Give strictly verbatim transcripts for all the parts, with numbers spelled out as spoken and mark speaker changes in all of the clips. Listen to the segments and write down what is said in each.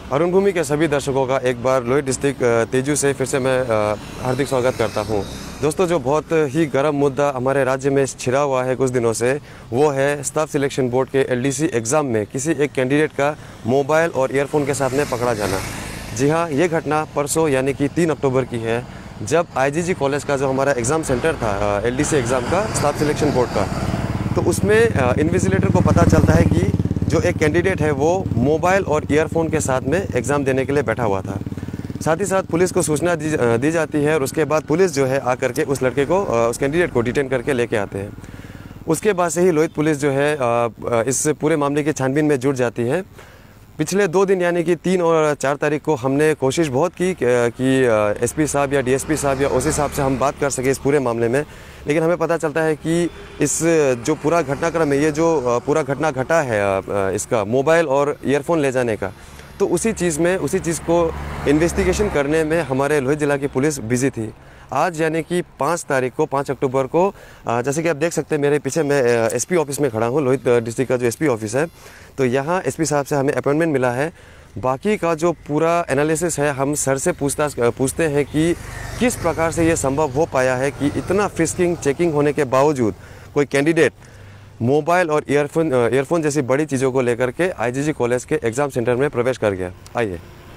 Speaker 1: अरुण भूमि के सभी दर्शकों का एक बार लोहित डिस्ट्रिक्ट तेजू से फिर से मैं हार्दिक स्वागत करता हूं। दोस्तों, जो बहुत ही गर्म मुद्दा हमारे राज्य में छिड़ा हुआ है कुछ दिनों से, वो है स्टाफ सिलेक्शन बोर्ड के एलडीसी एग्ज़ाम में किसी एक कैंडिडेट का मोबाइल और ईयरफोन के साथ में पकड़ा जाना। जी हाँ, ये घटना परसों यानी कि तीन अक्टूबर की है, जब आईजीजी कॉलेज का जो हमारा एग्ज़ाम सेंटर था एलडीसी एग्ज़ाम का स्टाफ सिलेक्शन बोर्ड का, तो उसमें इन्विजिलेटर को पता चलता है कि जो एक कैंडिडेट है वो मोबाइल और ईयरफोन के साथ में एग्ज़ाम देने के लिए बैठा हुआ था। साथ ही साथ पुलिस को सूचना दी, दी जाती है और उसके बाद पुलिस जो है आकर के उस लड़के को, उस कैंडिडेट को डिटेन करके लेके आते हैं। उसके बाद से ही लोहित पुलिस जो है इस पूरे मामले की छानबीन में जुट जाती है। पिछले दो दिन यानी कि तीन और चार तारीख को हमने कोशिश बहुत की कि एसपी साहब या डीएसपी साहब या ओसी साहब से हम बात कर सके इस पूरे मामले में, लेकिन हमें पता चलता है कि इस जो पूरा घटनाक्रम है, ये जो पूरा घटना घटा है इसका मोबाइल और ईयरफोन ले जाने का, तो उसी चीज़ में उसी चीज़ को इन्वेस्टिगेशन करने में हमारे लोहित ज़िला की पुलिस बिजी थी। आज यानी कि पाँच तारीख को पाँच अक्टूबर को, जैसे कि आप देख सकते हैं मेरे पीछे, मैं एसपी ऑफिस में खड़ा हूँ, लोहित डिस्ट्रिक्ट का जो एसपी ऑफिस है। तो यहाँ एसपी साहब से हमें अपॉइंटमेंट मिला है। बाकी का जो पूरा एनालिसिस है हम सर से पूछताछ पूछते हैं कि किस प्रकार से ये संभव हो पाया है कि इतना फ्रिस्किंग चेकिंग होने के बावजूद कोई कैंडिडेट मोबाइल और ईयरफोन ईयरफोन जैसी बड़ी चीज़ों को लेकर के आईजीजी कॉलेज के एग्ज़ाम सेंटर में प्रवेश कर गया। आइए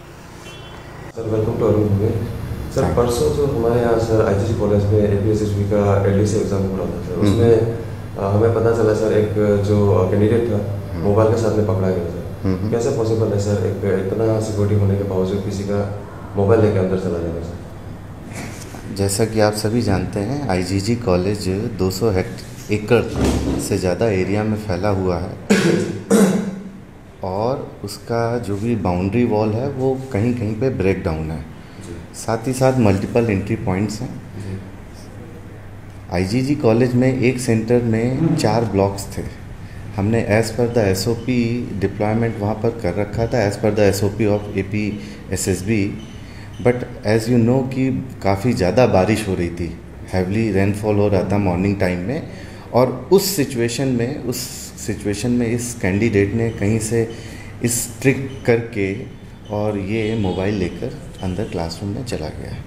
Speaker 2: sir, welcome to Arun Bhumi. Sir, परसों जो हमारे यहाँ सर आईजीजी कॉलेज में एपीएसएसबी का एलडीसी एग्ज़ाम हो रहा था सर, उसमें आ, हमें पता चला सर एक जो कैंडिडेट था मोबाइल के साथ में पकड़ा गया सर। कैसे पॉसिबल है सर एक इतना सिक्योरिटी होने के बावजूद किसी का मोबाइल लेके अंदर चला जाना सर?
Speaker 3: जैसा कि आप सभी जानते हैं, आईजीजी कॉलेज दो सौ एकड़ से ज़्यादा एरिया में फैला हुआ है और उसका जो भी बाउंड्री वॉल है वो कहीं कहीं पे ब्रेक डाउन है। साथ ही साथ मल्टीपल एंट्री पॉइंट्स हैं। आईजीजी कॉलेज में एक सेंटर में चार ब्लॉक्स थे। हमने as per the SOP deployment वहाँ पर कर रखा था, as per the SOP of AP SSB. But as you know कि काफ़ी ज़्यादा बारिश हो रही थी, हैवली रेनफॉल हो रहा था मॉर्निंग टाइम में, और उस सिचुएशन में उस सिचुएशन में इस कैंडिडेट ने कहीं से इस ट्रिक करके और ये मोबाइल लेकर अंदर क्लासरूम में चला गया।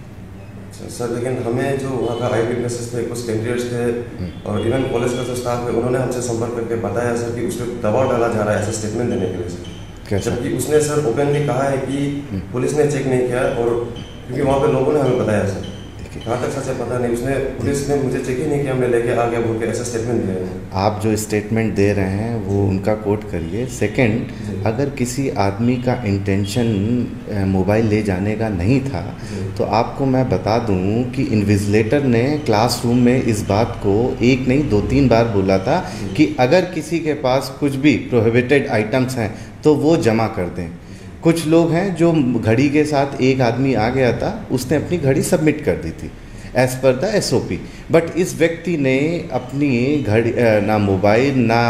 Speaker 2: सर, लेकिन हमें जो वहाँ का आई विटनेसेस थे, कुछ कैंडिडेट्स थे और इवन कॉलेज का जो स्टाफ है, उन्होंने हमसे संपर्क करके बताया सर कि उस पर दबाव डाला जा रहा है ऐसा स्टेटमेंट देने के लिए सर। जबकि उसने सर ओपनली कहा है कि पुलिस ने चेक नहीं किया, और क्योंकि वहाँ पे लोगों ने हमें बताया सर, कहाँ तक सच है पता नहीं, उसने पुलिस ने मुझे चेक ही नहीं किया, हमने लेके आ गया बोल के ऐसा स्टेटमेंट दिया है।
Speaker 3: आप जो स्टेटमेंट दे रहे हैं वो उनका कोट करिए। सेकंड, अगर किसी आदमी का इंटेंशन मोबाइल ले जाने का नहीं था तो आपको मैं बता दूं कि इन्विजिलेटर ने क्लासरूम में इस बात को एक नहीं दो तीन बार बोला था कि अगर किसी के पास कुछ भी प्रोहिबिटेड आइटम्स हैं तो वो जमा कर दें। कुछ लोग हैं जो घड़ी के साथ, एक आदमी आ गया था, उसने अपनी घड़ी सबमिट कर दी थी as per the SOP, but इस व्यक्ति ने अपनी घड़ी ना मोबाइल ना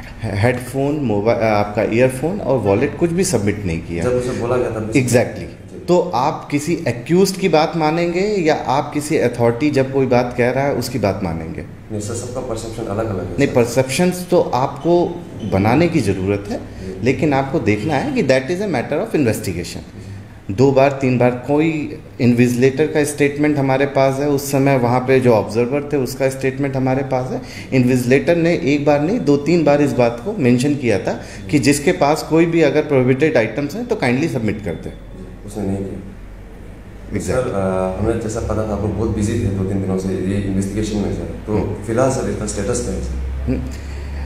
Speaker 3: हेडफोन, मोबाइल आपका ईयरफोन और वॉलेट कुछ भी सबमिट नहीं किया
Speaker 2: जब उसे बोला गया था।
Speaker 3: Exactly exactly. तो आप किसी एक्यूज्ड की बात मानेंगे या आप किसी अथॉरिटी जब कोई बात कह रहा है उसकी बात मानेंगे?
Speaker 2: नहीं सर, सबका परसेप्शन अलग अलग है।
Speaker 3: नहीं, परसेप्शंस तो आपको बनाने की ज़रूरत है, लेकिन आपको देखना है कि that is a matter of investigation. दो बार तीन बार कोई इन्विजिलेटर का स्टेटमेंट हमारे पास है, उस समय वहाँ पे जो ऑब्जर्वर थे उसका स्टेटमेंट हमारे पास है। इन्विजिलेटर ने एक बार नहीं दो तीन बार इस बात को मेंशन किया था कि जिसके पास कोई भी अगर प्रोहिबिटेड आइटम्स हैं तो काइंडली सबमिट कर दे।
Speaker 2: उसने नहीं किया। सर, हमें जैसा पता था आप लोग बहुत बिजी थे दो तीन दिनों से ये इन्वेस्टिगेशन में सर, तो फिलहाल सर इसका स्टेटस क्या है सर?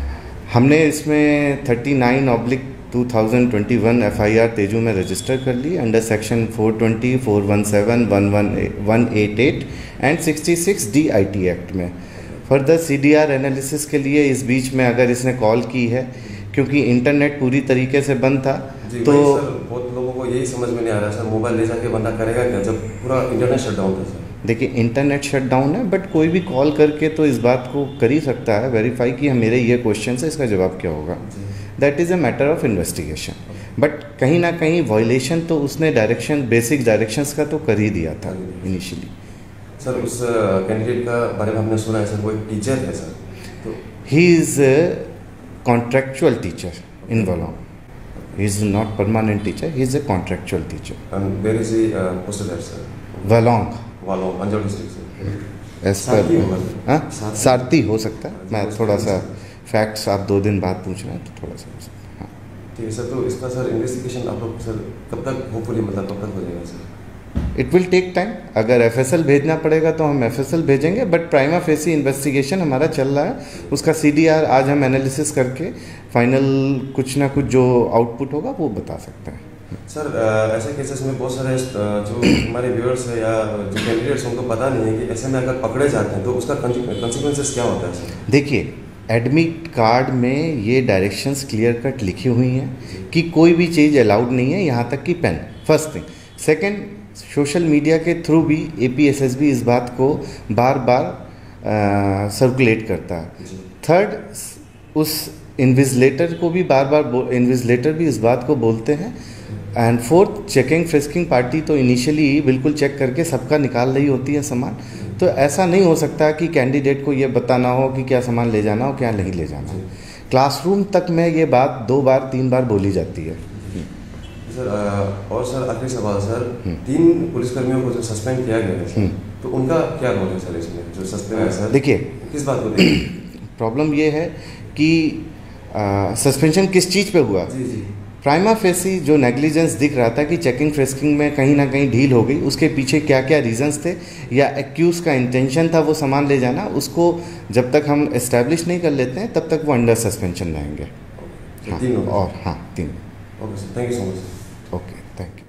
Speaker 3: हमने इसमें thirty nine oblique two thousand twenty one F I R Tezu में रजिस्टर कर ली under section four twenty, four one seven, one one one eight eight and sixty six D I T act में। Further C D R analysis के लिए इस बीच में अगर इसने कॉल की है, क्योंकि इंटरनेट पूरी तरीके से बंद था, तो
Speaker 2: सर बहुत लोगों को यही समझ में नहीं आ रहा सर, मोबाइल ले जाके बंदा करेगा क्या जब पूरा इंटरनेट शट डाउन था सर?
Speaker 3: देखिए, इंटरनेट शट डाउन है, बट कोई भी कॉल करके तो इस बात को कर ही सकता है वेरीफाई कि मेरे ये क्वेश्चन है, इसका जवाब क्या होगा। That is a matter of investigation. But कहीं ना कहीं वायलेशन तो उसने डायरेक्शन, बेसिक डायरेक्शंस का तो कर ही दिया था इनिशियली।
Speaker 2: सर, उस कैंडिडेट का बारे में हमने सुना है सर वो एक टीचर है सर, तो
Speaker 3: he is contractual teacher in Walong. He is not permanent teacher, he is a contractual teacher.
Speaker 2: And where is he uh, posted at, sir?
Speaker 3: Walong
Speaker 2: Walong, Anjar district, sir.
Speaker 3: एज
Speaker 2: सारथी होगा,
Speaker 3: पर
Speaker 2: sir?
Speaker 3: हाँ
Speaker 2: सारथी।
Speaker 3: सारथी हो सकता है। मैं
Speaker 2: सारथी
Speaker 3: थोड़ा
Speaker 2: हो
Speaker 3: सा
Speaker 2: सकता
Speaker 3: फैक्ट्स आप दो दिन बाद पूछ रहे हैं तो थोड़ा सा हो सकता है। हाँ
Speaker 2: ठीक है सर। तो इसका सर इन्वेस्टिगेशन आप लोग सर कब तक होपफुली मतलब कब तक हो जाएगा sir?
Speaker 3: It will take time. अगर एफ एस एल भेजना पड़ेगा तो हम एफ एस एल भेजेंगे, बट प्राइमा फेसी इन्वेस्टिगेशन हमारा चल रहा है। उसका सी डी आर आज हम एनालिसिस करके फाइनल कुछ ना कुछ जो आउटपुट होगा वो बता सकते हैं।
Speaker 2: सर अ, ऐसे केसेस में बहुत सारे अ, जो हमारे व्यूअर्स है या जो कैंडिडेट्स उनको पता नहीं है कि ऐसे में अगर पकड़े जाते हैं तो उसका कंसिक्वेंसेस क्या होता है सर?
Speaker 3: देखिए, एडमिट कार्ड में ये डायरेक्शंस क्लियर कट लिखी हुई हैं कि कोई भी चीज़ अलाउड नहीं है, यहाँ तक कि pen. First thing. Second, social media के थ्रू भी A P S S B इस बात को बार बार सर्कुलेट करता है। थर्ड, उस इन्विजिलेटर को भी बार बार इन्विजिलेटर भी इस बात को बोलते हैं। And fourth, checking frisking party तो इनिशियली बिल्कुल चेक करके सबका निकाल रही होती है सामान। तो ऐसा नहीं हो सकता कि कैंडिडेट को ये बताना हो कि क्या सामान ले जाना हो क्या नहीं ले जाना। क्लासरूम तक में ये बात दो बार तीन बार बोली जाती है।
Speaker 2: सर अ, और सर आखिरी सवाल सर, तीन पुलिसकर्मियों को जो सस्पेंड किया गया है सर, तो उनका क्या रोल है सर इसमें जो सस्पेंड है सर?
Speaker 3: देखिए,
Speaker 2: किस बात को देखिए?
Speaker 3: प्रॉब्लम ये है कि सस्पेंशन किस चीज़ पे हुआ।
Speaker 2: जी जी
Speaker 3: प्राइमा फेसी जो नेग्लिजेंस दिख रहा था कि चेकिंग फ्रिस्किंग में कहीं ना कहीं ढील हो गई, उसके पीछे क्या क्या रीजंस थे या एक्यूज का इंटेंशन था वो सामान ले जाना, उसको जब तक हम इस्टेब्लिश नहीं कर लेते हैं तब तक वो अंडर सस्पेंशन रहेंगे।
Speaker 2: ओके,
Speaker 3: हाँ,
Speaker 2: तीन हो गए।
Speaker 3: और हाँ तीन।
Speaker 2: Okay sir, thank you so much sir.
Speaker 3: Okay, thank you.